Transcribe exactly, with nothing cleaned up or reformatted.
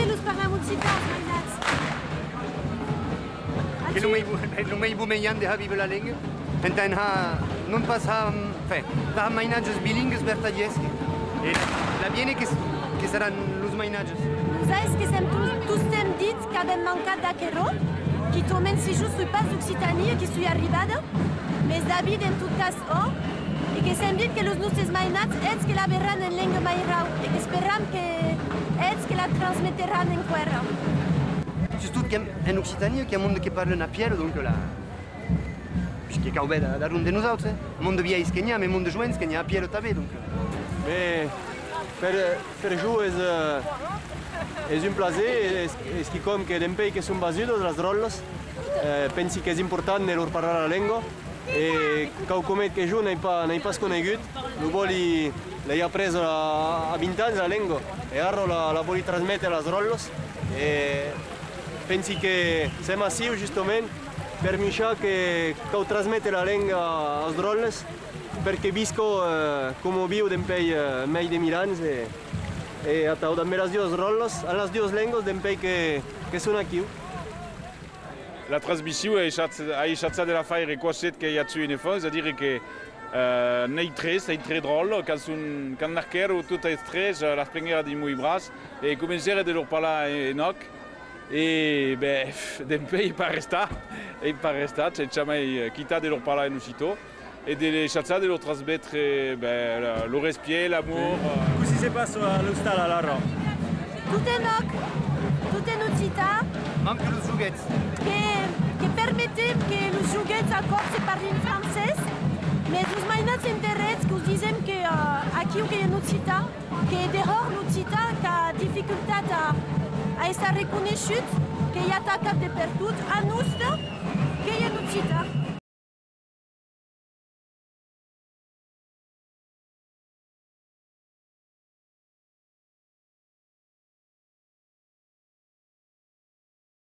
los parlam occità, els mainats. Che non mai bumeian de ha vive la lingua, enten ha non pas ha fe, da mainatges bilingues bertaglieschi. E la viene che che saranno los mainatges. Sais que sem tous tous tem dit que avem mancat d'aquerò, qui tomen si just sui pas d'Occitania, qui sui arribada, mais David en tot cas oh, e que sem dit que los nostres mainats ets que la verran en lengua mairau, e que esperam que ets que la transmetteran en querra. Surtout en Occitania, qu'il y a un monde qui parle à Pierre, donc là. Puisqu'il y a un da ronde de nous autres, un monde vieil ce qu'il y a, mais un monde de joints qu'il y a à Pierre tabé, donc. Mais per per jouer es un plaisir, es que comme que d'un pays que sont basés dans les drôles, pensi que és important de leur parlar la llengua e quelcom que jo n'he pas n'he pas conegut, lo voli l'he après a vint anys la llengua e ara la, la voli trasmettere als drôles e pensi que c'est massiu justament per mirar que cau trasmette la llengua als drôles perché visco eh, come viu d'un pays eh, mai de mil anys e, e atau també les dues roles, les dues llengües d'un pays que, que són aquí. La transmission a échappé de la faille et quoi c'est qu'il y a dessus une fois, c'est-à-dire que euh, n'est très, c'est très drôle quand on quand l'arquer ou tout est très, la première dit muy bras et commencer de leur parler en oc et ben d'un pays pas resté et pas resté, c'est jamais quitté de leur parler en aussitôt. Et de les chats de leur transmettre ben, le respect, l'amour. Qu'est-ce qui se passe à l'hostal à l'Arro? Tout est noc, tout est occità. Manque los joguets. Que, que permettem que los joguets encore se parlin francès, mais els mainats s'interès que us disem que uh, aquí que hi ha occità, que dehors l'occità que ha dificultat a, a estar reconegut, que hi ha tacat de per tot, a nostre que hi ha occità.